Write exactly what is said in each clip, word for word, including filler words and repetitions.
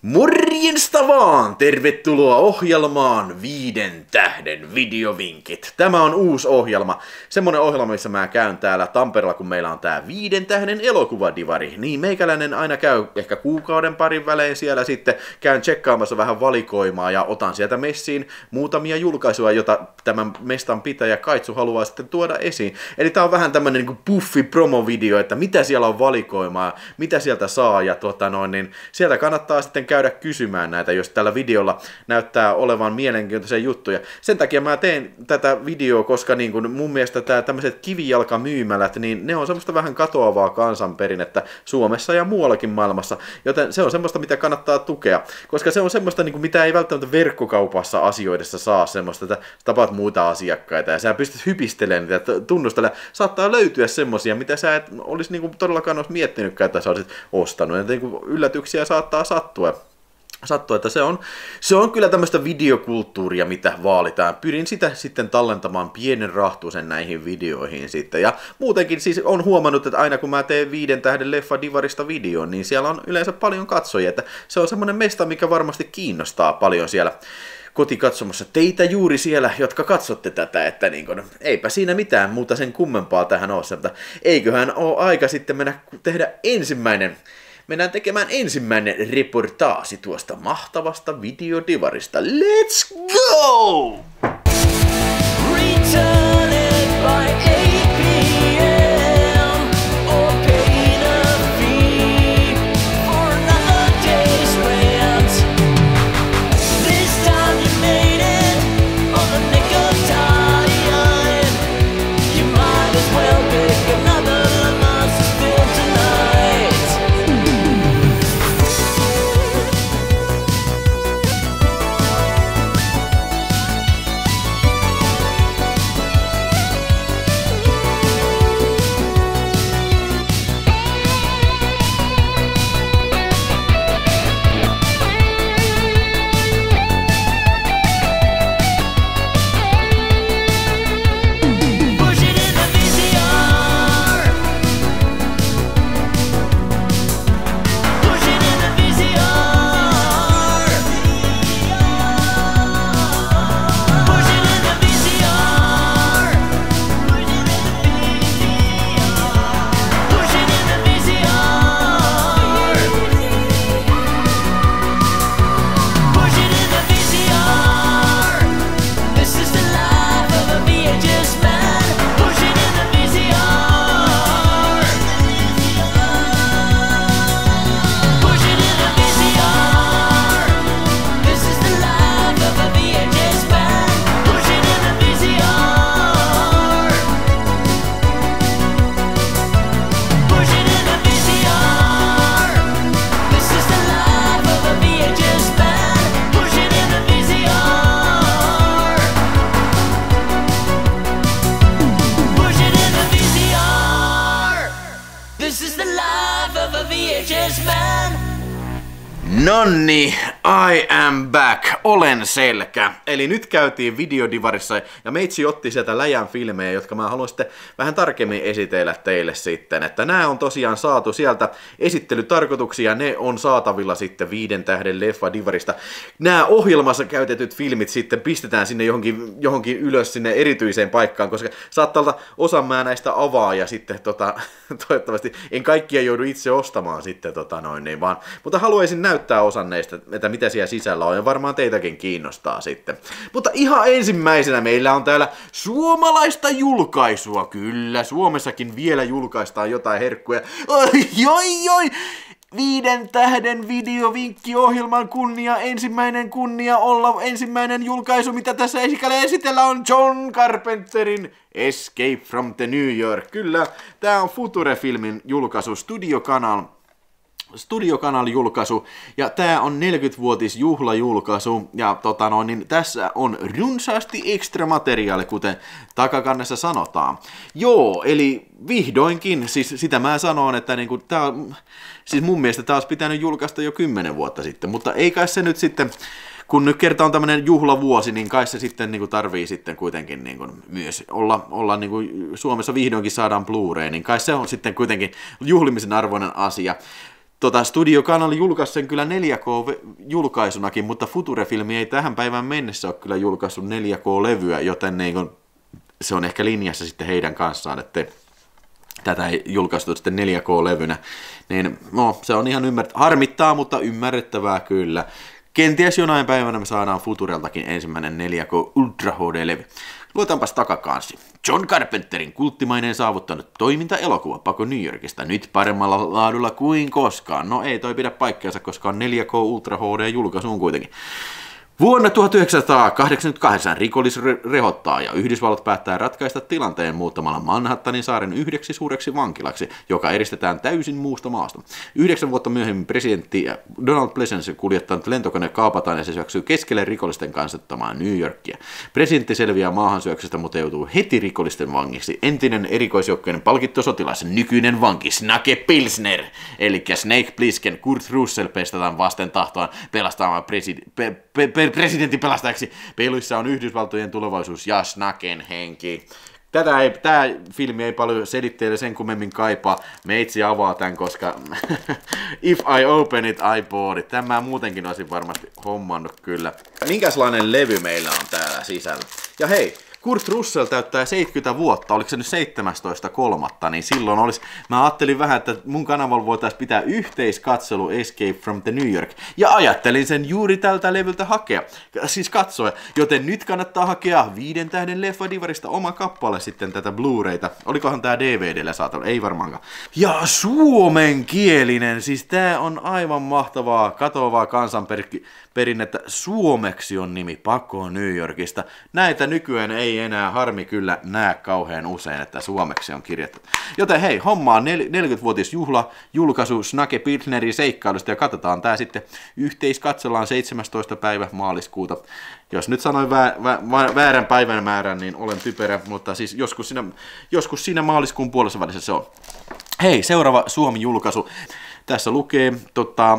Morjesta vaan! Tervetuloa ohjelmaan Viiden tähden videovinkit. Tämä on uusi ohjelma. Semmonen ohjelma, missä mä käyn täällä Tampereella, kun meillä on tää Viiden tähden elokuvadivari. Niin meikäläinen aina käy ehkä kuukauden parin välein siellä sitten. Käyn tsekkaamassa vähän valikoimaa ja otan sieltä messiin muutamia julkaisuja, jota tämän mestan pitäjä Kaitsu haluaa sitten tuoda esiin. Eli tää on vähän tämmönen niinku puffi promovideo, että mitä siellä on valikoimaa, mitä sieltä saa ja tota noin, niin sieltä kannattaa sitten käydä kysymään näitä, jos tällä videolla näyttää olevan mielenkiintoisia juttuja. Sen takia mä teen tätä videoa, koska niin kun mun mielestä tää tämmöiset kivijalkamyymälät, niin ne on semmoista vähän katoavaa kansanperinnettä Suomessa ja muuallakin maailmassa, joten se on semmoista, mitä kannattaa tukea, koska se on semmoista, niin kuin, mitä ei välttämättä verkkokaupassa asioidessa saa semmoista, että tapaat muita asiakkaita ja sä pystyt hypistelemään niitä, tunnustelemaan. Saattaa löytyä semmosia, mitä sä et olisi niin kuin, todellakaan olisi miettinytkään, että sä olisit ostanut, ja niin kuin, yllätyksiä saattaa sattua. Sattuu, että se on, se on kyllä tämmöistä videokulttuuria, mitä vaalitaan. Pyrin sitä sitten tallentamaan pienen rahtuisen näihin videoihin sitten. Ja muutenkin siis on huomannut, että aina kun mä teen Viiden tähden leffadivarista videon, niin siellä on yleensä paljon katsojia. Että se on semmoinen mesta, mikä varmasti kiinnostaa paljon siellä kotikatsomassa teitä juuri siellä, jotka katsotte tätä, että niin kun, eipä siinä mitään muuta sen kummempaa tähän ole. Mutta eiköhän ole aika sitten mennä tehdä ensimmäinen Mennään tekemään ensimmäinen reportaasi tuosta mahtavasta videodivarista. Let's go! Nonni, I am back, olen Selkä. Eli nyt käytiin videodivarissa ja meitsi otti sieltä läjän filmejä, jotka mä haluan sitten vähän tarkemmin esitellä teille sitten. Että nämä on tosiaan saatu sieltä esittelytarkoituksia, ne on saatavilla sitten Viiden tähden leffadivarista. Nämä ohjelmassa käytetyt filmit sitten pistetään sinne johonkin, johonkin ylös sinne erityiseen paikkaan, koska saattaa olla osa mä näistä avaa ja sitten tota, toivottavasti en kaikkia joudu itse ostamaan sitten tota noin niin vaan. Mutta haluaisin näyttää osan näistä, että mitä siellä sisällä on, ja varmaan teitäkin kiinnostaa sitten. Mutta ihan ensimmäisenä meillä on täällä suomalaista julkaisua. Kyllä, Suomessakin vielä julkaistaan jotain herkkuja. Oi, oi, oi! Viiden tähden videovinkkiohjelman kunnia, ensimmäinen kunnia olla ensimmäinen julkaisu, mitä tässä esitellään, on John Carpenterin Escape from the New York. Kyllä, tää on Future-filmin julkaisu, Studio Canal. Studio Canal-julkaisu, ja tää on neljäkymmenvuotisjuhlajulkaisu, ja tota noin, niin tässä on runsaasti ekstra materiaali, kuten takakannessa sanotaan. Joo, eli vihdoinkin, siis sitä mä sanon, että niinku tää on, siis mun mielestä tää olisi pitänyt julkaista jo kymmenen vuotta sitten, mutta ei kai se nyt sitten, kun nyt kerta on tämmönen juhlavuosi, niin kai se sitten niinku tarvii sitten kuitenkin niinku myös olla, olla niinku Suomessa vihdoinkin saadaan Blu-ray, niin kai se on sitten kuitenkin juhlimisen arvoinen asia. Tota, Studio Canal julkaisi sen kyllä neljä K-julkaisunakin, mutta Future-filmi ei tähän päivään mennessä ole kyllä julkaissut neljä K-levyä, joten niin kun, se on ehkä linjassa sitten heidän kanssaan, että tätä ei julkaistu sitten neljä K-levynä. Niin, no, se on ihan ymmärrettävää. Harmittaa, mutta ymmärrettävää kyllä. Kenties jonain päivänä me saadaan Futureltakin ensimmäinen neljä K Ultra H D-levy. Luotaanpas takakansi. John Carpenterin kulttimainen saavuttanut toimintaelokuva pako New Yorkista nyt paremmalla laadulla kuin koskaan. No ei toi pidä paikkaansa, koska on neljä K Ultra H D-julkaisuun kuitenkin. Vuonna tuhatyhdeksänsataakahdeksankymmentäkahdeksan rikollis rehottaa ja Yhdysvallat päättää ratkaista tilanteen muuttamalla Manhattanin saaren yhdeksi suureksi vankilaksi, joka eristetään täysin muusta maasta. Yhdeksän vuotta myöhemmin presidentti Donald Pleasence kuljettanut lentokone kaapataan ja se syöksyy keskelle rikollisten kanssa New Yorkia. Presidentti selviää maahansyöksestä, mutta joutuu heti rikollisten vangiksi. Entinen erikoisjoukkojen palkittu sotilas, nykyinen vanki Snake Pilsner, eli Snake Plissken Kurt Russell pestataan vasten tahtoaan pelastamaan presidentti. Pe- pe- pe- presidentin pelastajaksi. Pelissä on Yhdysvaltojen tulevaisuus ja Snaken henki. Tätä ei, tää filmi ei paljon selitteellä sen kummemmin kaipaa. Meitsi avaa tän, koska if I open it, I bought it. Tämä muutenkin olisin varmasti hommannut kyllä. Minkälainen levy meillä on täällä sisällä? Ja hei, Kurt Russell täyttää seitsemänkymmentä vuotta, oliko se nyt seitsemästoista kolmatta, niin silloin olisi, mä ajattelin vähän, että mun kanavalla voitaisiin pitää yhteiskatselu Escape from the New York, ja ajattelin sen juuri tältä levyltä hakea, siis katsoa, joten nyt kannattaa hakea viiden tähden leffadivarista oma kappale sitten tätä Blu-rayta, olikohan tää D V D:llä saatava, ei varmaankaan. Ja suomenkielinen, siis tää on aivan mahtavaa, katoavaa kansanperinnettä, suomeksi on nimi Pako New Yorkista, näitä nykyään ei ei enää harmi kyllä näe kauhean usein, että suomeksi on kirjattu. Joten hei, homma on neljäkymmenvuotisjuhla, julkaisu Snake Pilsnerin seikkailusta ja katsotaan tää sitten yhteiskatsellaan seitsemästoista päivä maaliskuuta. Jos nyt sanoin vä- vä- väärän päivän määrän, niin olen typerä, mutta siis joskus siinä, joskus siinä maaliskuun puolessa välissä se on. Hei, seuraava Suomi-julkaisu. Tässä lukee tota...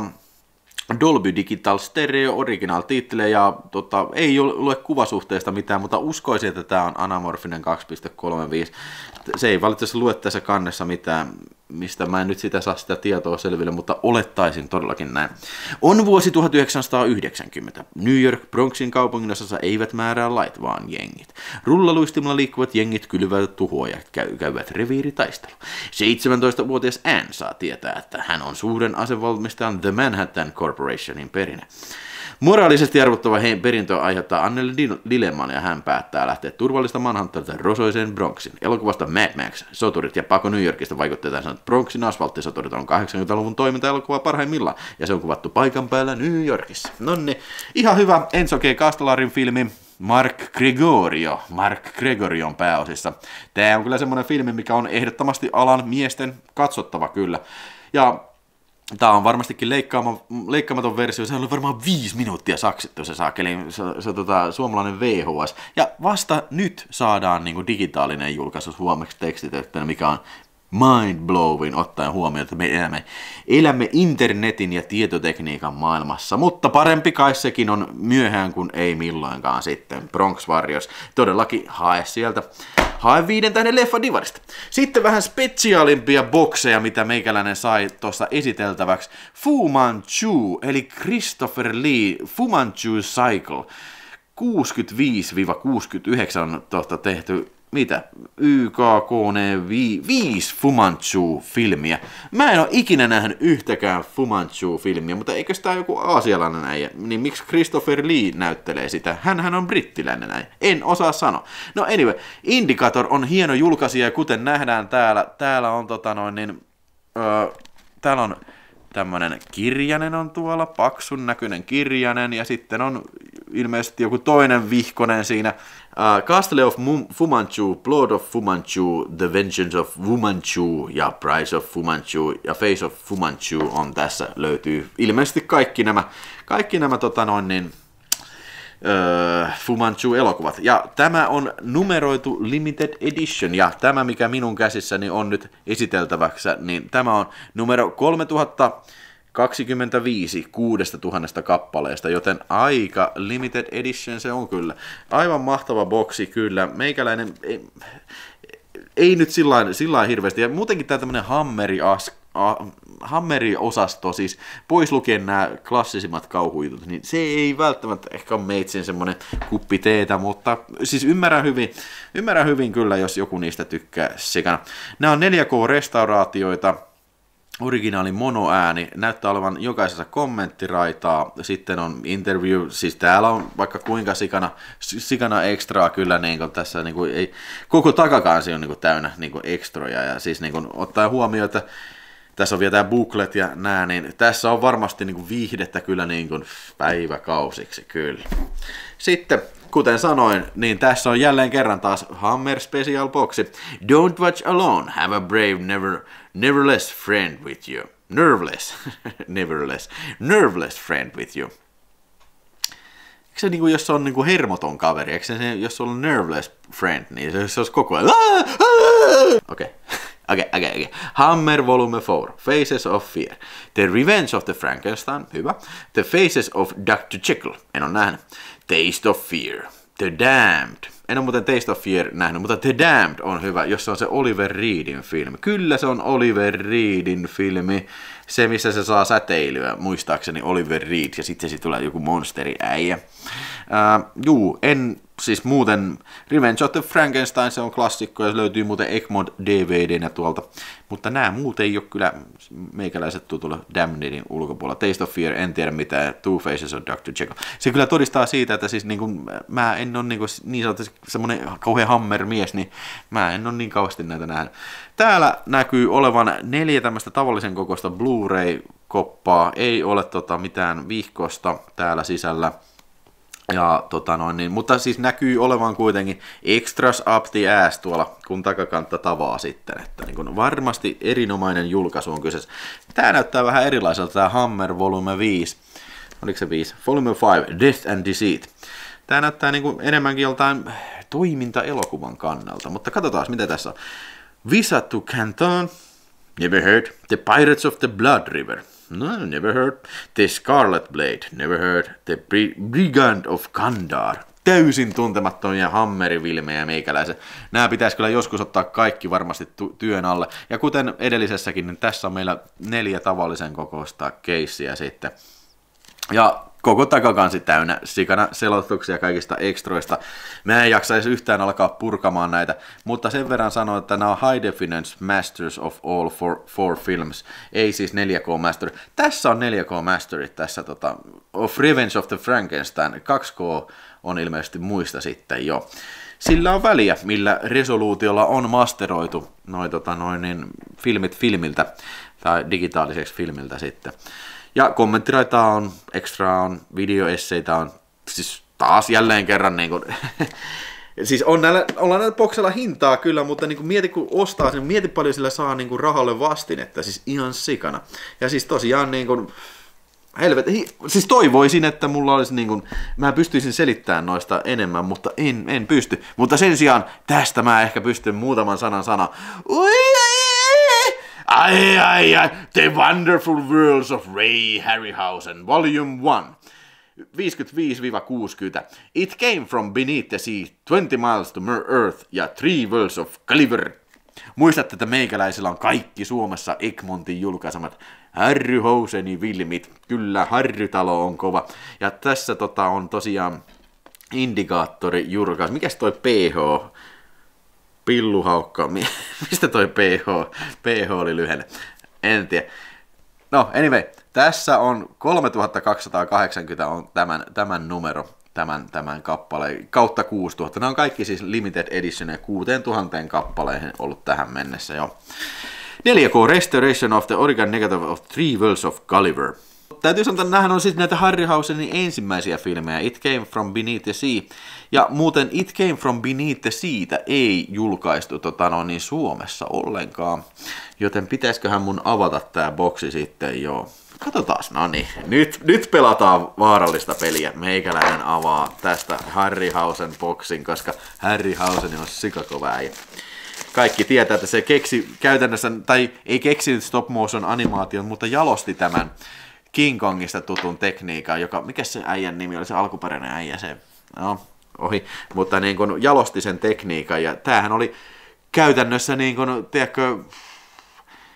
Dolby Digital Stereo Original tittele ja tota, ei ole kuvasuhteesta mitään, mutta uskoisin, että tämä on anamorfinen kaksi pilkku kolmekymmentäviisi. Se ei valitettavasti lue tässä kannessa mitään, mistä mä en nyt sitä saa sitä tietoa selville, mutta olettaisin todellakin näin. On vuosi tuhatyhdeksänsataayhdeksänkymmentä. New York Bronxin kaupunginosassa eivät määrää lait, vaan jengit. Rullaluistimella liikkuvat jengit kylvävät tuhoa ja käy, käyvät reviiritaistelu. seitsemäntoistavuotias Anne saa tietää, että hän on suuren asevalmistajan The Manhattan Corporationin perinne. Moraalisesti arvottava perintö aiheuttaa Annelle dilemman ja hän päättää lähteä turvallista Manhattanilta rosoiseen Bronxin. Elokuvasta Mad Max, Soturit ja Pako New Yorkista vaikuttetaan sanoa, että Bronxin asfalttisoturit on kahdeksankymmentäluvun toimintaelokuva parhaimmillaan ja se on kuvattu paikan päällä New Yorkissa. Nonni, ihan hyvä Enzo G. Castellarin filmi. Mark Gregorio. Mark Gregorion pääosissa. Tämä on kyllä semmoinen filmi, mikä on ehdottomasti alan miesten katsottava kyllä. Ja tämä on varmastikin leikkaama, leikkaamaton versio, se on varmaan viisi minuuttia saksittu se saakeli, se, se tota, suomalainen V H S. Ja vasta nyt saadaan niin kuin digitaalinen julkaisu suomeksi tekstitettynä, mikä on mind-blowing ottaen huomioon, että me elämme, elämme internetin ja tietotekniikan maailmassa, mutta parempi kai sekin on myöhään kuin ei milloinkaan sitten. Bronx Warriors, todellakin hae sieltä. Hae viiden tähden leffadivarista. Sitten vähän spesiaalimpia bokseja, mitä meikäläinen sai tuossa esiteltäväksi. Fu Manchu, eli Christopher Lee, Fu Manchu Cycle. kuusikymmentäviisi kuusikymmentäyhdeksän on tuosta tehty, mitä? Y K K N viisi Fu Manchu-filmiä. Mä en ole ikinä nähnyt yhtäkään Fu Manchu-filmiä, mutta eikö tää joku aasialainen äijä? Niin miksi Christopher Lee näyttelee sitä? Hänhän on brittiläinen äijä. En osaa sanoa. No anyway, Indicator on hieno julkaisija, ja kuten nähdään täällä, täällä on tota noin niin, öö, täällä on tämmönen kirjanen on tuolla, paksun näköinen kirjanen, ja sitten on ilmeisesti joku toinen vihkonen siinä. Uh, Castle of Fu Manchu, Blood of Fu Manchu, The Vengeance of Fu Manchu ja Price of Fu Manchu ja Face of Fu Manchu on tässä, löytyy ilmeisesti kaikki nämä, kaikki nämä tota noin niin, uh, Fu Manchu-elokuvat. Ja tämä on numeroitu limited edition, ja tämä mikä minun käsissäni on nyt esiteltäväksi, niin tämä on numero kolmetuhatta kaksikymmentäviisi kuudesta tuhannesta kappaleesta, joten aika limited edition se on kyllä. Aivan mahtava boksi kyllä. Meikäläinen ei, ei nyt sillain, sillain hirveästi. Ja muutenkin tää tämmönen hammeri as, a, Hammeri-osasto, siis pois lukien nämä klassisimmat kauhujutut, niin se ei välttämättä ehkä ole meitsin semmoinen kuppi teetä, mutta siis ymmärrän hyvin, ymmärrän hyvin kyllä, jos joku niistä tykkää sikana. Nämä on neljä K-restauraatioita, originaali monoääni, näyttää olevan jokaisessa kommenttiraitaa, sitten on interview, siis täällä on vaikka kuinka sikana, sikana ekstraa kyllä, niin kuin tässä niin kuin ei, koko takakansi on niin kuin täynnä niin kuin ekstroja, ja siis niin kuin, ottaa huomioon, että tässä on vielä tämä booklet ja nää, niin tässä on varmasti niin kuin viihdettä kyllä niin kuin päiväkausiksi, kyllä. Sitten, kuten sanoin, niin tässä on jälleen kerran taas Hammer Special Boxi. Don't watch alone, have a brave, never, neverless friend with you. Nerveless, neverless, nerveless friend with you. Eikö se niinku, jos se on niinku hermoton kaveri, eikö se, jos se on nerveless friend, niin se, se olisi koko ajan. Okei. Okei, okei, okei. Hammer Volume four, Faces of Fear. The Revenge of the Frankenstein, hyvä. The Faces of doctor Jekyll, en ole nähnyt. Taste of Fear. The Damned. En ole muuten Taste of Fear nähnyt, mutta The Damned on hyvä, jos se on se Oliver Reedin filmi. Kyllä se on Oliver Reedin filmi. Se, missä se saa säteilyä, muistaakseni Oliver Reed, ja sitten siitä tulee joku monsteri-äijä. Uh, juu, en, siis muuten Revenge of the Frankenstein, se on klassikko, ja se löytyy muuten Egmont D V D:nä tuolta. Mutta nämä muut ei ole kyllä meikäläiset tuolla Damnedin ulkopuolella. Taste of Fear, en tiedä mitä, Two Faces of doctor Jekyll. Se kyllä todistaa siitä, että siis niin kun, mä en ole niin, kun, niin sanotusti semmoinen kauhean hammer-mies, niin mä en ole niin kauheasti näitä nähnyt. Täällä näkyy olevan neljä tämmöistä tavallisen kokoista Blu-ray-koppaa, ei ole tota mitään vihkosta täällä sisällä. Ja, tota noin, niin, mutta siis näkyy olevan kuitenkin extras up the ass tuolla, kun takakantta tavaa sitten, että niin kun varmasti erinomainen julkaisu on kyseessä. Tää näyttää vähän erilaiselta, tää Hammer Volume viisi, oliko se viisi? Volume viisi, Death and Deceit. Tää näyttää niin kuin enemmänkin joltain toiminta-elokuvan kannalta, mutta katsotaan mitä tässä on. Visa to Canton, never heard. The Pirates of the Blood River. No, never heard. The Scarlet Blade, never heard. The Brigand of Kandar. Täysin tuntemattomia Hammerivilmejä meikäläiset. Nämä pitäisi kyllä joskus ottaa kaikki varmasti työn alle. Ja kuten edellisessäkin, niin tässä on meillä neljä tavallisen kokoista keissiä sitten. Ja koko takakansi täynnä sikana selotuksia kaikista ekstroista. Mä en jaksa edes yhtään alkaa purkamaan näitä, mutta sen verran sanoin, että nämä on High Definition Masters of All four, four Films, ei siis neljä K Master. Tässä on neljä K Masterit tässä, tota, of Revenge of the Frankenstein, kaksi K on ilmeisesti muista sitten jo. Sillä on väliä, millä resoluutiolla on masteroitu noi, tota, noin, niin, filmit filmiltä, tai digitaaliseksi filmiltä sitten. Ja kommenttiraitaa on, extra on, videoesseitä on, siis taas jälleen kerran niin kuin, siis on näillä, ollaan näillä boksella hintaa kyllä, mutta niin kuin mieti kun ostaa sen, mieti paljon sillä saa niin kuin rahalle vastinetta, siis ihan sikana. Ja siis tosiaan niin kuin, helvet, siis toivoisin, että mulla olisi niin kuin, mä pystyisin selittämään noista enemmän, mutta en, en pysty. Mutta sen sijaan tästä mä ehkä pystyn muutaman sanan sana. Ai, ai, ai, The Wonderful Worlds of Ray Harryhausen, Volume one, viisikymmentäviisi kuusikymmentä. It Came From Beneath the Sea, twenty Miles to Earth ja Three Worlds of Gulliver. Muistatte, että meikäläisillä on kaikki Suomessa Egmontin julkaisemat Harryhausenin filmit. Kyllä, Harrytalo on kova. Ja tässä tota, on tosiaan indikaattori julkais. Mikäs toi P H? Pilluhaukka. Mistä toi P H? P H oli lyhenne. En tiedä. No, anyway. Tässä on kolmetuhattakaksisataakahdeksankymmentä on tämän, tämän numero, tämän, tämän kappaleen, kautta kuusituhatta. Nämä on kaikki siis limited edition kuusituhatta kappaleihin ollut tähän mennessä jo. neljä K Restoration of the Original Negative of Three Worlds of Gulliver. Täytyy sanoa, että nämähän on siis näitä Harryhausenin ensimmäisiä filmejä, It Came From Beneath the Sea. Ja muuten It Came From Beneath the Seatä ei julkaistu tota, no, niin Suomessa ollenkaan. Joten pitäisiköhän mun avata tää boksi sitten jo. Katsotaan, no niin, nyt, nyt pelataan vaarallista peliä. Meikäläinen avaa tästä Harryhausen boksin, koska Harryhausen on sikakova äijä. Kaikki tietää, että se keksi käytännössä, tai ei keksinyt stop motion animaation, mutta jalosti tämän King Kongista tutun tekniikan, joka, mikä se äijän nimi oli, se alkuperäinen äijä, se, no, ohi, mutta niin kuin jalosti sen tekniikan, ja tämähän oli käytännössä niin kuin, tiedätkö,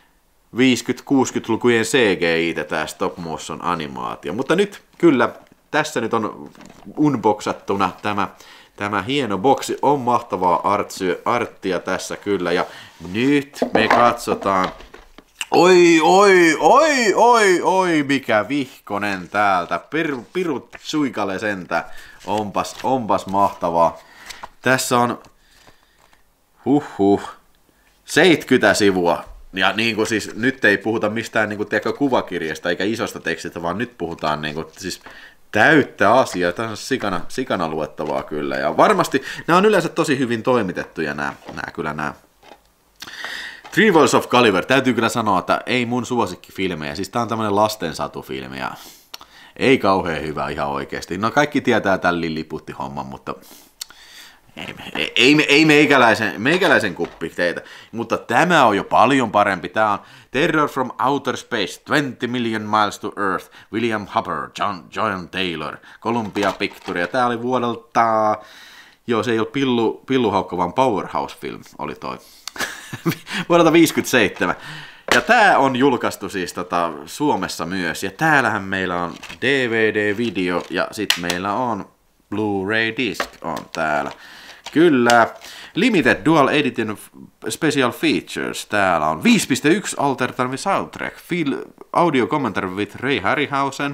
viisikymmentä-kuusikymmentälukujen C G I tää stop motion animaatio. Mutta nyt kyllä, tässä nyt on unboxattuna tämä, tämä hieno boksi. On mahtavaa artsyö, arttia tässä kyllä. Ja nyt me katsotaan. Oi, oi, oi, oi, oi, mikä vihkonen täältä. Pir, pirut suikale sentä. Onpas, onpas mahtavaa. Tässä on huhhuh, seitsemänkymmentä sivua. Ja niin kuin siis nyt ei puhuta mistään niin kuin, tiedätkö, kuvakirjasta eikä isosta tekstistä, vaan nyt puhutaan niin kuin, siis täyttä asiaa. Tämä on sikana, sikana luettavaa kyllä. Ja varmasti nämä on yleensä tosi hyvin toimitettuja nämä, nämä kyllä nämä. Three Worlds of Gulliver, täytyy kyllä sanoa, että ei mun suosikkifilmejä. Siis tää on tämmönen lastensatufilmi ja ei kauhean hyvä ihan oikeesti. No kaikki tietää tämän Lilliputti-homman, mutta ei, ei, ei, ei meikäläisen, meikäläisen kuppi teitä. Mutta tämä on jo paljon parempi. Tää on Terror from Outer Space, twenty million Miles to Earth, William Hubbard, John, John Taylor, Columbia Pictures. Ja tää oli vuodelta, joo se ei ole pillu, pilluhaukko, vaan Powerhouse-film oli toi. Vuodelta viisikymmentäseitsemän. Ja tää on julkaistu siis tota, Suomessa myös. Ja täällähän meillä on D V D-video ja sit meillä on Blu-ray disc on täällä. Kyllä. Limited Dual Editing Special Features. Täällä on viisi piste yksi Alternative Soundtrack. Feel Audio Commentary with Ray Harryhausen.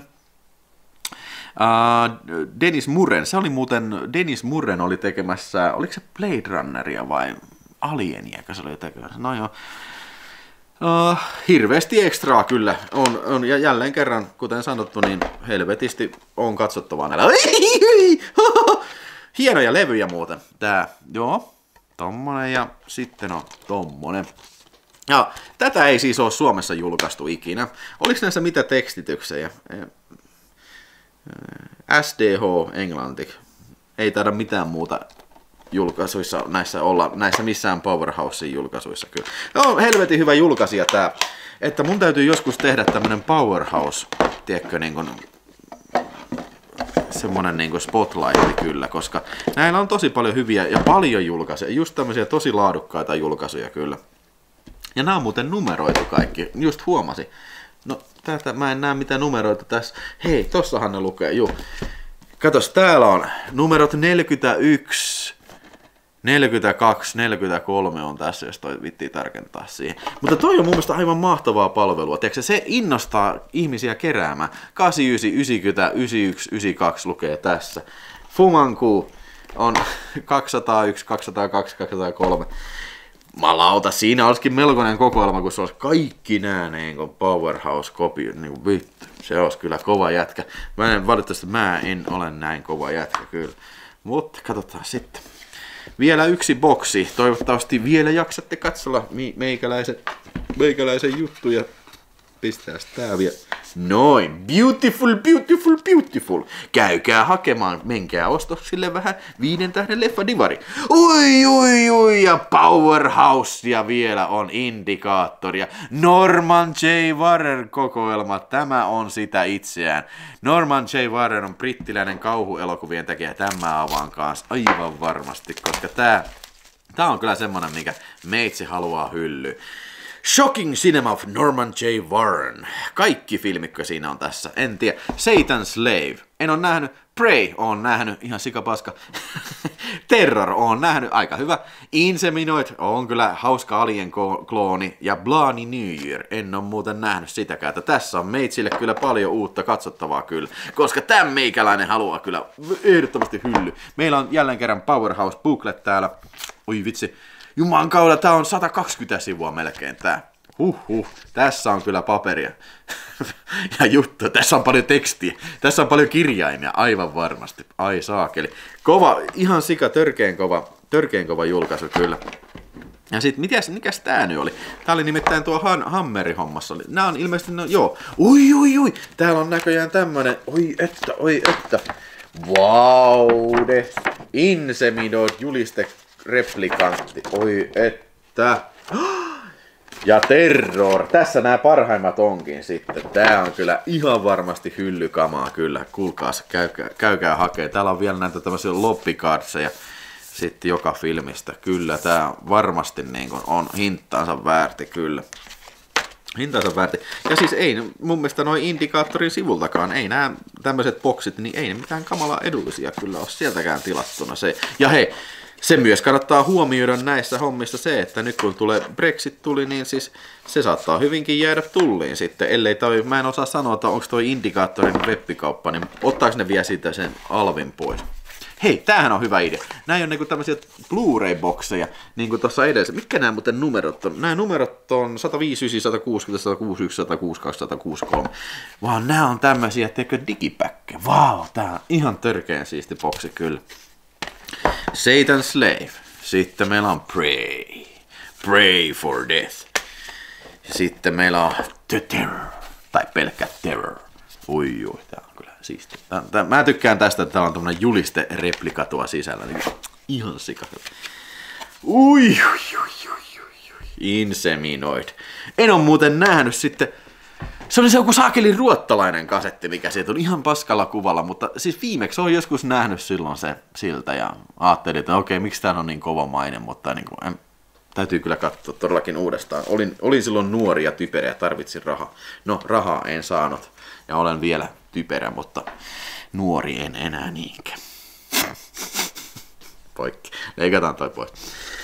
Uh, Dennis Murren. Se oli muuten, Dennis Murren oli tekemässä, oliko se Blade Runneria vai Alienia, se oli tekemässä. No joo. Uh, hirveästi ekstraa kyllä on, on, ja jälleen kerran, kuten sanottu, niin helvetisti on katsottavaa näillä. Hienoja levyjä muuten. Tää, joo, tommonen ja sitten on tommonen. Ja tätä ei siis ole Suomessa julkaistu ikinä. Oliko näissä mitä tekstityksejä? S D H englanti. Ei taida mitään muuta julkaisuissa näissä olla, näissä missään Powerhousein julkaisuissa kyllä. No, helvetin hyvä julkaisija tää. Että mun täytyy joskus tehdä tämmönen Powerhouse, tiedätkö, niin kuin semmonen niin kuin spotlight kyllä, koska näillä on tosi paljon hyviä ja paljon julkaisuja, just tämmöisiä tosi laadukkaita julkaisuja kyllä. Ja nämä on muuten numeroitu kaikki, just huomasin. No, täältä mä en näe mitään numeroita tässä. Hei, tossahan ne lukee, juu. Katos, täällä on numerot neljäkymmentäyksi, neljäkymmentäkaksi, neljäkymmentäkolme on tässä, jos toi vittii tarkentaa siihen. Mutta toi on mun mielestä aivan mahtavaa palvelua. Tiedätkö, se innostaa ihmisiä keräämään. kahdeksankymmentäyhdeksän, yhdeksänkymmentä, yhdeksänkymmentäyksi, yhdeksänkymmentäkaksi lukee tässä. Fumanku on kaksisataayksi, kaksisataakaksi, kaksisataakolme. Malauta, siinä olisikin melkoinen kokoelma, kun se olisi kaikki nää niin kuin Powerhouse-kopiot. Niin vittu, se olisi kyllä kova jätkä. Mä en, valitettavasti mä en ole näin kova jätkä kyllä. Mutta katsotaan sitten. Vielä yksi boksi. Toivottavasti vielä jaksatte katsella meikäläisen, meikäläisen juttuja. Pistääs tää vielä. Noin. Beautiful, beautiful, beautiful. Käykää hakemaan. Menkää ostoksille vähän viiden tähden leffadivari. Oi, oi, oi. Ja Powerhouse. Ja vielä on indikaattoria. Norman J. Warren kokoelma. Tämä on sitä itseään. Norman J. Warren on brittiläinen kauhuelokuvien tekijä. Tämä avaan kanssa aivan varmasti, koska tää, tää on kyllä semmonen, mikä meitsi haluaa hyllyä. Shocking Cinema of Norman J. Warren. Kaikki filmikkö siinä on tässä. En tiedä. Satan's Slave. En ole nähnyt. Prey on nähnyt. Ihan sikapaska. Terror on nähnyt. Aika hyvä. Inseminoid on kyllä hauska Alien klooni. Ja Bloody New Year. En ole muuten nähnyt sitäkään. Että tässä on meitsille kyllä paljon uutta katsottavaa kyllä. Koska tämän meikäläinen haluaa kyllä ehdottomasti hylly. Meillä on jälleen kerran Powerhouse booklet täällä. Oi vitsi. Juman kautta, tää on sata kaksikymmentä sivua melkein tää. Huhhuh, tässä on kyllä paperia. Ja juttu, tässä on paljon tekstiä. Tässä on paljon kirjaimia, aivan varmasti. Ai saakeli. Kova, ihan sika, törkeen kova, törkeen kova julkaisu kyllä. Ja sit, mitäs, mikäs tää nyt oli? Tää oli nimittäin tuo han, Hammeri-hommassa. Nää on ilmeisesti, no joo. Oi, oi, oi, täällä on näköjään tämmönen, oi että, oi että. Wow, de Inseminod juliste replikantti. Oi että. Ja Terror. Tässä nämä parhaimmat onkin sitten. Tää on kyllä ihan varmasti hyllykamaa kyllä. Kuulkaas, käykää, käykää hakee. Täällä on vielä näitä tämmöisiä loppikardseja sitten joka filmistä. Kyllä tää varmasti niin kun on hintaansa väärti kyllä. Hintansa väärti. Ja siis ei, mun mielestä noin indikaattorin sivultakaan, ei nämä tämmöiset boksit, niin ei ne mitään kamalaa edullisia kyllä ole sieltäkään tilattuna se. Ja hei, se myös kannattaa huomioida näissä hommissa se, että nyt kun tulee Brexit tuli, niin siis se saattaa hyvinkin jäädä tulliin sitten, ellei toi, mä en osaa sanoa, että onko toi indikaattorin webbikauppa, niin ottaako ne vielä siitä sen alvin pois. Hei, tämähän on hyvä idea. Nämä on niinku tämmöisiä Blu-ray-bokseja, niin kuin tuossa edessä. Mitkä nämä muuten numerot on? Nämä numerot on sata viisikymmentäyhdeksän, sata kuusikymmentä, sata kuusikymmentäyksi, sata kuusikymmentäkaksi, sata kuusikymmentäkolme. Vaan nämä on tämmöisiä, teikö digipäkkejä. Vau, tää on ihan törkeän siisti boksi kyllä. Satan's Slave. Sitten meillä on Pray. Pray for Death. Sitten meillä on The Terror. Tai pelkkä Terror. Ui, ui, tää on kyllä siisti. Tää, tää, mä tykkään tästä, että täällä on tämmönen juliste replika tuo sisällä. Niin ihan sika. Ui, ui, ui, ui, ui. Inseminoid. En oo muuten nähnyt sitten. Se oli se joku saakelin ruottalainen kasetti, mikä sieltä on ihan paskalla kuvalla, mutta siis viimeksi on joskus nähnyt silloin se siltä ja ajattelin, että okei, miksi tää on niin kova maine, mutta niin kuin, en, täytyy kyllä katsoa todellakin uudestaan. Olin, olin silloin nuori ja typerä ja tarvitsin rahaa. No, rahaa en saanut ja olen vielä typerä, mutta nuori en enää niinkään. Poikki. Leikataan toi pois.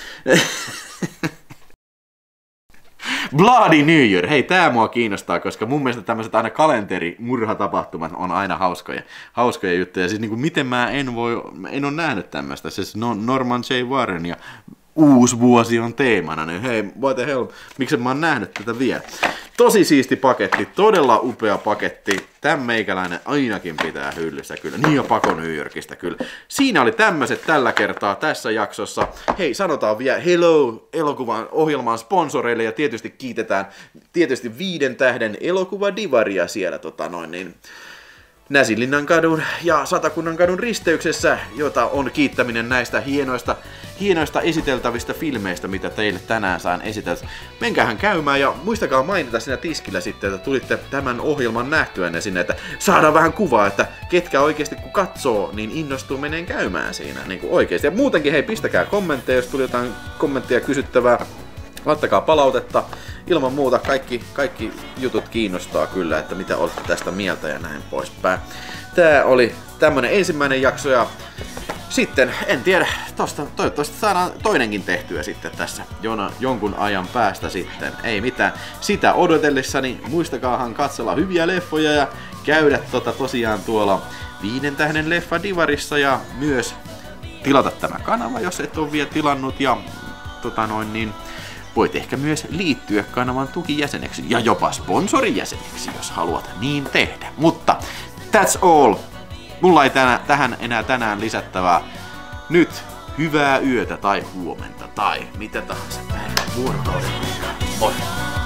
Bloody New Year. Hei, tää mua kiinnostaa, koska mun mielestä tämmöiset aina kalenterimurhatapahtumat on aina hauskoja, hauskoja juttuja. Siis niinku, miten mä en voi, en ole nähnyt tämmöistä. Siis Norman J. Warren ja uusi vuosi on teemana, niin hei, what the hell, miksi mä oon nähnyt tätä vielä? Tosi siisti paketti, todella upea paketti. Tän meikäläinen ainakin pitää hyllyssä kyllä. Niin ja pako New Yorkista kyllä. Siinä oli tämmöiset tällä kertaa tässä jaksossa. Hei, sanotaan vielä hello elokuvan ohjelman sponsoreille ja tietysti kiitetään tietysti viiden tähden elokuvadivaria siellä tota noin niin Näsinlinnan kadun ja Satakunnan kadun risteyksessä, jota on kiittäminen näistä hienoista, hienoista esiteltävistä filmeistä, mitä teille tänään saan esiteltä. Menkäähän käymään ja muistakaa mainita siinä tiskillä sitten, että tulitte tämän ohjelman nähtyänne sinne, että saadaan vähän kuvaa, että ketkä oikeasti kun katsoo, niin innostuu meneen käymään siinä niin kuin oikeasti. Ja muutenkin hei, pistäkää kommentteja, jos tuli jotain kommentteja kysyttävää. Laittakaa palautetta. Ilman muuta kaikki, kaikki jutut kiinnostaa kyllä, että mitä olette tästä mieltä ja näin poispäin. Tää oli tämmönen ensimmäinen jakso ja sitten, en tiedä, tosta toivottavasti saadaan toinenkin tehtyä sitten tässä jona, jonkun ajan päästä sitten. Ei mitään. Sitä odotellessani muistakaahan katsella hyviä leffoja ja käydä tota tosiaan tuolla viiden tähden leffadivarissa ja myös tilata tämä kanava, jos et ole vielä tilannut ja tota noin niin voit ehkä myös liittyä kanavan tukijäseneksi ja jopa sponsorijäseneksi, jos haluat niin tehdä. Mutta that's all. Mulla ei tänä, tähän enää tänään lisättävää. Nyt hyvää yötä tai huomenta tai mitä tahansa päivän vuorokauden. Moi!